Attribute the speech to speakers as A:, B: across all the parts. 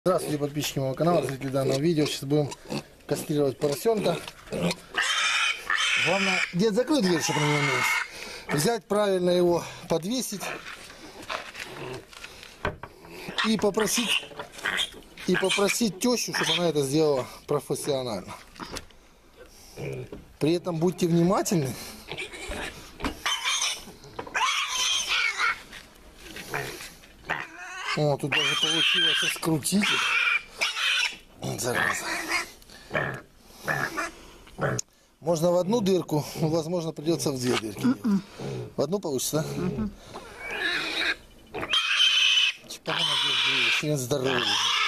A: Здравствуйте, подписчики моего канала, зрители данного видео. Сейчас будем кастрировать поросенка. Главное, дед, закрой дверь, чтобы он не умелся. Взять, правильно его подвесить и попросить тещу, чтобы она это сделала профессионально. При этом будьте внимательны. О, тут даже получилось скрутить их. Зараза. Можно в одну дырку, возможно, придется в две дырки. В одну получится, да? Сегодня здоровый.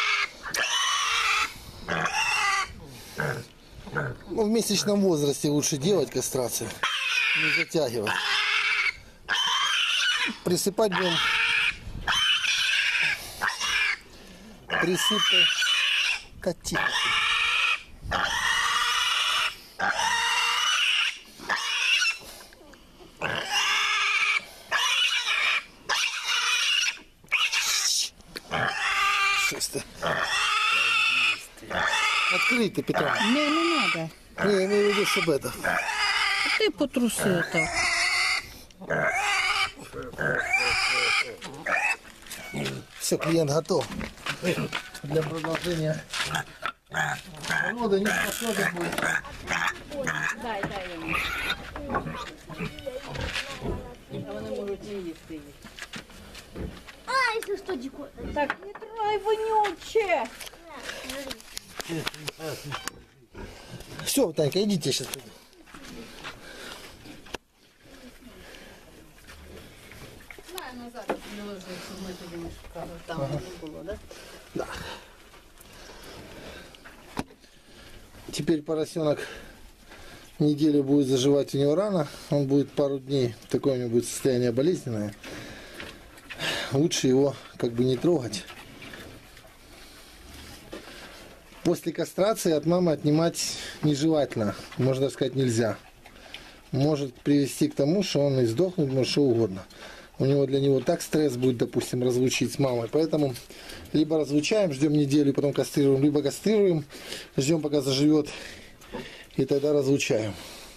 A: Ну, в месячном возрасте лучше делать кастрацию, не затягивать. Присыпать будем присыпкой котинки. Открыть ты, Петра.
B: Не надо.
A: Не, я имею в виду, чтобы это.
B: Ты потрусил так.
A: Все, клиент готов для продолжения. Порода не способен будет.
B: Дай ему. А вони можуть не їсти їх.
C: А, если что, дико.
B: Так, не трогай, вонюче.
A: Все, Танька, идите сейчас туда.
B: Назад не ложи, щоб ми тоді не шукали. Там не було, да?
A: Да. Теперь поросенок неделю будет заживать у него рана. Он будет пару дней, такое у него будет состояние болезненное. Лучше его как бы не трогать. После кастрации от мамы отнимать нежелательно. Можно сказать, нельзя. Может привести к тому, что он издохнет, может что угодно. Для него так стресс будет, допустим, разлучить с мамой. Поэтому либо разлучаем, ждем неделю, потом кастрируем, либо кастрируем, ждем, пока заживет, и тогда разлучаем.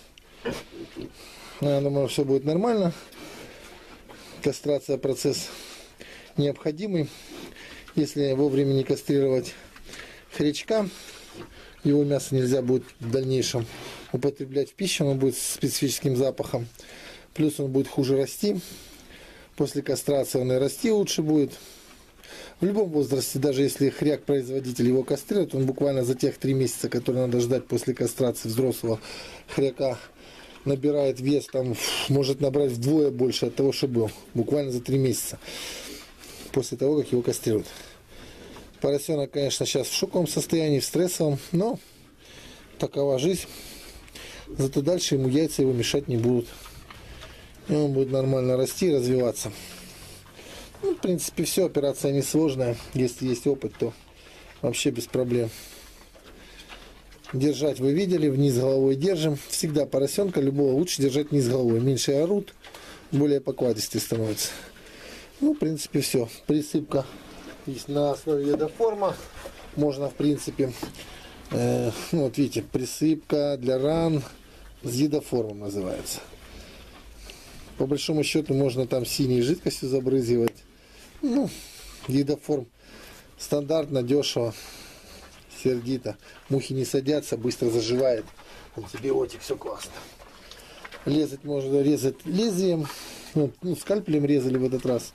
A: Я думаю, все будет нормально. Кастрация процесс необходимый. Если вовремя не кастрировать хрячка, его мясо нельзя будет в дальнейшем употреблять в пищу, он будет с специфическим запахом. Плюс он будет хуже расти. После кастрации он и расти лучше будет. В любом возрасте, даже если хряк-производитель его кастрирует, он буквально за тех 3 месяца, которые надо ждать после кастрации взрослого хряка, набирает вес, там, может набрать вдвое больше от того, что был. Буквально за 3 месяца после того, как его кастрируют. Поросенок, конечно, сейчас в шоковом состоянии, в стрессовом, но такова жизнь. Зато дальше ему яйца его мешать не будут. И он будет нормально расти и развиваться. Ну, в принципе, все, операция несложная. Если есть опыт, то вообще без проблем. Держать вы видели, вниз головой держим. Всегда поросенка любого лучше держать вниз головой. Меньше орут, более покладистый становится. Ну, в принципе, все. Присыпка есть на основе едоформа. Можно, в принципе, ну, вот видите, присыпка для ран с едоформом называется. По большому счету можно там синей жидкостью забрызгивать. Ну, едоформ стандартно, дешево, сердито. Мухи не садятся, быстро заживает. Антибиотик, все классно. Резать можно резать лезвием. Ну, скальпелем резали в этот раз.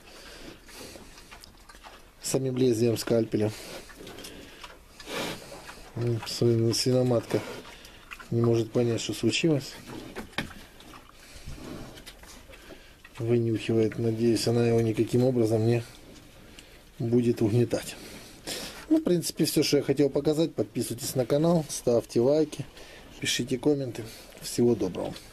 A: Самим лезвием скальпелем. Свиноматка не может понять, что случилось. Вынюхивает, надеюсь, она его никаким образом не будет угнетать. Ну, в принципе, все, что я хотел показать. Подписывайтесь на канал, ставьте лайки, пишите комменты. Всего доброго.